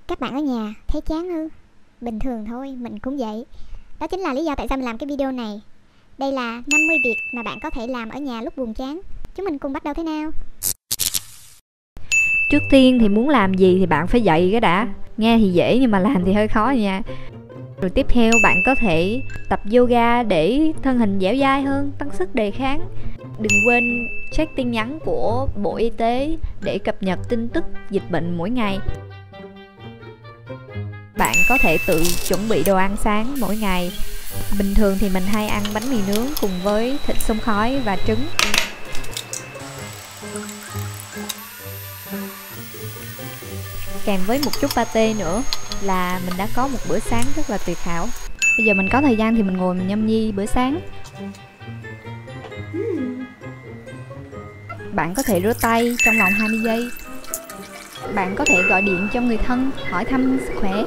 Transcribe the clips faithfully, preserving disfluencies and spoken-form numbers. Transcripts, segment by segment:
Các bạn ở nhà thấy chán ư? Bình thường thôi, mình cũng vậy. Đó chính là lý do tại sao mình làm cái video này. Đây là năm mươi việc mà bạn có thể làm ở nhà lúc buồn chán. Chúng mình cùng bắt đầu thế nào? Trước tiên thì muốn làm gì thì bạn phải dậy cái đã. Nghe thì dễ nhưng mà làm thì hơi khó nha. Rồi tiếp theo bạn có thể tập yoga để thân hình dẻo dai hơn, tăng sức đề kháng. Đừng quên check tin nhắn của Bộ Y tế để cập nhật tin tức dịch bệnh mỗi ngày. Bạn có thể tự chuẩn bị đồ ăn sáng mỗi ngày. Bình thường thì mình hay ăn bánh mì nướng cùng với thịt xông khói và trứng. Kèm với một chút pate nữa là mình đã có một bữa sáng rất là tuyệt hảo. Bây giờ mình có thời gian thì mình ngồi mình nhâm nhi bữa sáng. Bạn có thể rửa tay trong vòng hai mươi giây. Bạn có thể gọi điện cho người thân hỏi thăm sức khỏe.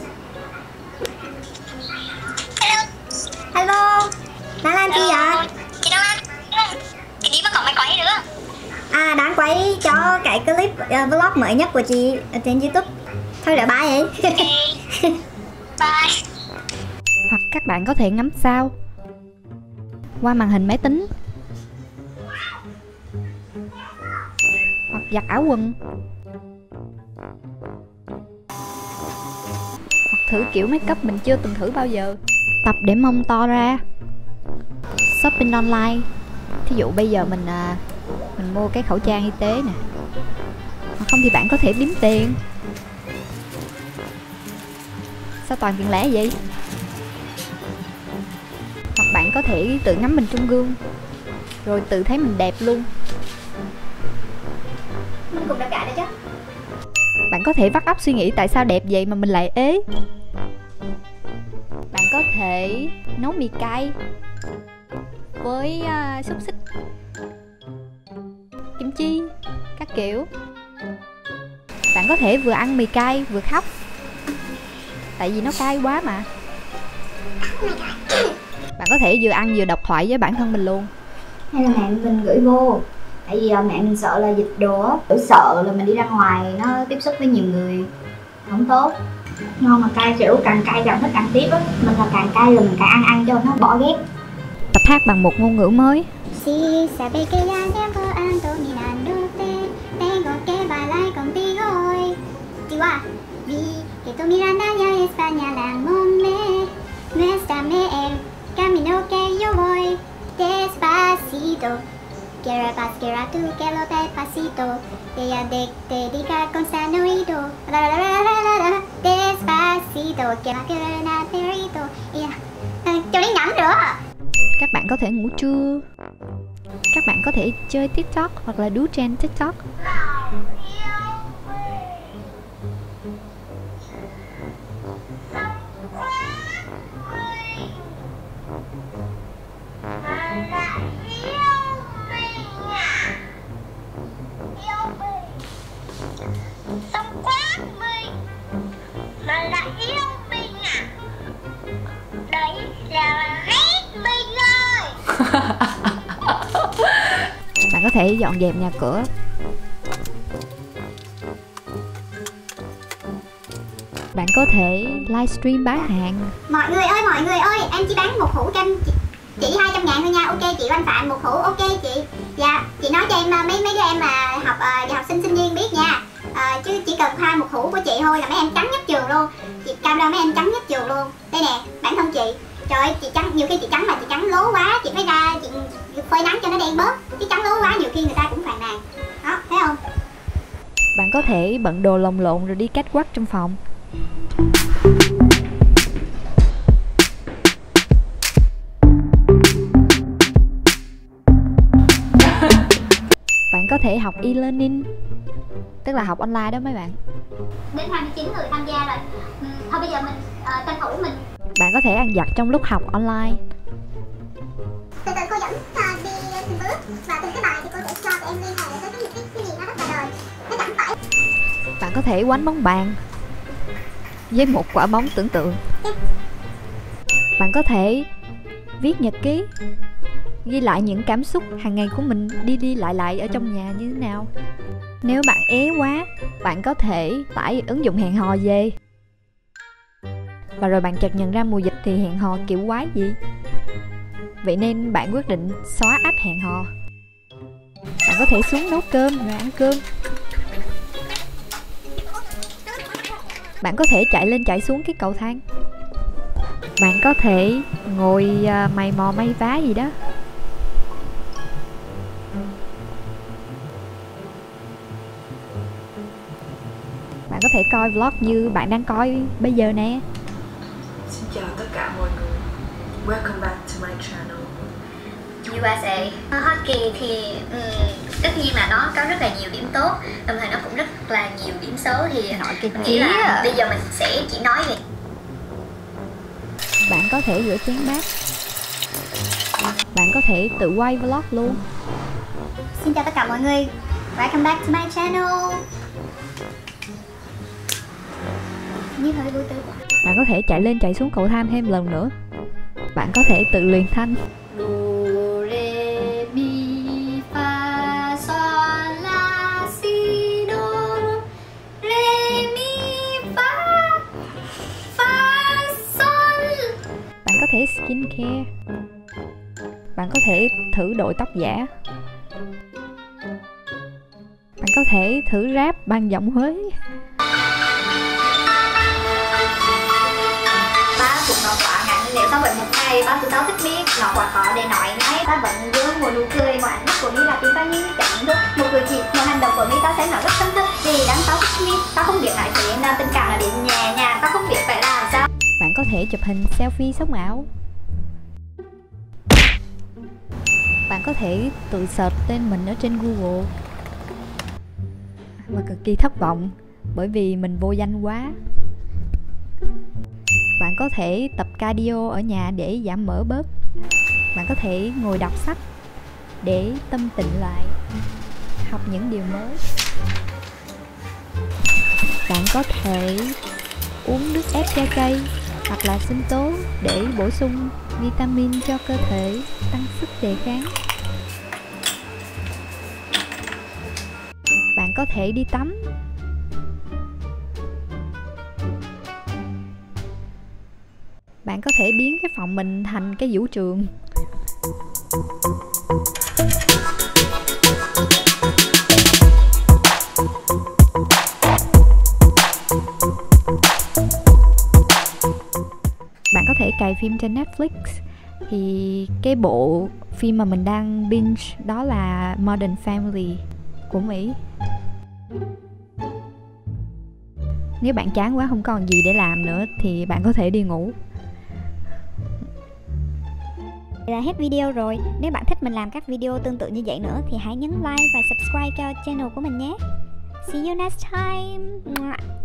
Hello, đang làm gì vậy? Chị đâu anh? Chị đi mà còn mày quay nữa. À, đang quay cho cái clip uh, vlog mới nhất của chị ở trên YouTube. Thôi đợi bye vậy. Bye. Hoặc các bạn có thể ngắm sao qua màn hình máy tính, hoặc giặt áo quần, hoặc thử kiểu make up mình chưa từng thử bao giờ. Tập để mông to ra. Shopping online. Thí dụ bây giờ mình à, mình mua cái khẩu trang y tế nè, hoặc không thì bạn có thể đếm tiền. Sao toàn tiền lẻ vậy? Hoặc bạn có thể tự ngắm mình trong gương rồi tự thấy mình đẹp luôn. Mình cũng đẹp cả đấy chứ. Bạn có thể vắt óc suy nghĩ tại sao đẹp vậy mà mình lại ế. Bạn có thể nấu mì cay với uh, xúc xích, kim chi, các kiểu. Bạn có thể vừa ăn mì cay vừa khóc, tại vì nó cay quá mà. Bạn có thể vừa ăn vừa đọc thoại với bản thân mình luôn. Hay là mẹ mình gửi vô. Tại vì mẹ mình sợ là dịch đồ á, sợ là mình đi ra ngoài nó tiếp xúc với nhiều người không tốt. Ngon mà cay, kiểu càng cay càng thích ăn tiếp á. Mình là càng cay là mình càng ăn ăn cho nó bỏ ghét. Tập hát bằng một ngôn ngữ mới. Si sabe que ya tiempo ando mirándote, tengo que bailar contigo hoy. Chihuahua, vi que tu mirada ya España la mome, muéstrame el camino que yo voy, despacito. Quiero paz, quiero tú, quiero despacito, te ya de dedicar con sano oído, la la la la la la, despacito, quiero que na perito, cho đến ngắm nữa. Các bạn có thể ngủ trưa. Các bạn có thể chơi TikTok hoặc là đú trend TikTok. Xong quá mình mà lại yêu mình à? Đấy là hết mình rồi. Bạn có thể dọn dẹp nhà cửa. Bạn có thể livestream bán hàng. Mọi người ơi, mọi người ơi, em chỉ bán một hũ kem chị, chị hai trăm ngàn thôi nha. Ok chị Oanh Phạm, một hũ ok chị. Dạ, chị nói cho em mấy mấy đứa em mà học uh, học sinh sinh viên biết nha. Uh, chứ chỉ cần khoa một hũ của chị thôi là mấy em trắng nhất trường luôn. Chị cam đoan mấy em trắng nhất trường luôn. Đây nè, bản thân chị. Trời ơi, chị trắng, nhiều khi chị trắng mà chị trắng lố quá, chị phải ra chị phơi nắng cho nó đen bớt. Chứ trắng lố quá nhiều khi người ta cũng phàn nàn. Đó, thấy không? Bạn có thể bận đồ lồng lộn rồi đi catwalk trong phòng. Bạn có thể học e-learning, tức là học online đó mấy bạn. Đến hai mươi chín người tham gia rồi. Ừ, thôi bây giờ mình uh, tranh thủ mình. Bạn có thể ăn vặt trong lúc học online. Từ từ cô dẫn uh, đi từng bước và từ cái bài thì cô sẽ cho tụi em liên hệ tới cái, cái, cái gì nó rất là đời. Nó chẳng phải. Bạn có thể quánh bóng bàn với một quả bóng tưởng tượng. Bạn có thể viết nhật ký, ghi lại những cảm xúc hàng ngày của mình đi đi lại lại ở trong nhà như thế nào. Nếu bạn ế quá, bạn có thể tải ứng dụng hẹn hò về. Và rồi bạn chợt nhận ra mùa dịch thì hẹn hò kiểu quái gì. Vậy nên bạn quyết định xóa app hẹn hò. Bạn có thể xuống nấu cơm rồi ăn cơm. Bạn có thể chạy lên chạy xuống cái cầu thang. Bạn có thể ngồi uh, mày mò may vá gì đó. Bạn có thể coi vlog như bạn đang coi bây giờ nè. Xin chào tất cả mọi người. Welcome back to my channel. u ét a. Ở Hoa Kỳ thì um, tất nhiên là nó có rất là nhiều điểm tốt, đồng thời nó cũng rất là nhiều điểm xấu. Thì Nói cái mình nghĩ là à. bây giờ mình sẽ chỉ nói về. Bạn có thể rửa chén bát. Bạn có thể tự quay vlog luôn. Xin chào tất cả mọi người. Welcome back to my channel. Như hơi vui tươi quá. Bạn có thể chạy lên chạy xuống cầu thang thêm lần nữa. Bạn có thể tự luyện thanh. Do, re, mi, fa, sol, la, si, do, re, mi, fa, fa, sol. Bạn có thể skincare. Bạn có thể thử đội tóc giả. Bạn có thể thử rap bằng giọng Huế. Ba cũng nói quá ngắn, nếu sao vậy một ngày ba tụi tao thích biết nó quá khó để nói ngay. Ta vẫn đưa một nụ cười, một ánh mắt của mi là tim ta như chẳng được. Một cử chỉ, một hành động của mi tao sẽ nói rất chân thực. Vì đang tao thích mi, tao không biết nói thế nào, tình cảm là đến nhẹ nhàng, tao không biết phải làm sao. Bạn có thể chụp hình selfie sống ảo. Bạn có thể tự search tên mình ở trên Google. Mà cực kỳ thất vọng bởi vì mình vô danh quá. Bạn có thể tập cardio ở nhà để giảm mỡ bớt. Bạn có thể ngồi đọc sách để tâm tịnh lại, học những điều mới. Bạn có thể uống nước ép trái cây hoặc là sinh tố để bổ sung vitamin cho cơ thể, tăng sức đề kháng. Bạn có thể đi tắm. Bạn có thể biến cái phòng mình thành cái vũ trường. Bạn có thể cài phim trên Netflix. Thì cái bộ phim mà mình đang binge đó là Modern Family của Mỹ. Nếu bạn chán quá không còn gì để làm nữa thì bạn có thể đi ngủ. Là hết video rồi. Nếu bạn thích mình làm các video tương tự như vậy nữa thì hãy nhấn like và subscribe cho channel của mình nhé. See you next time.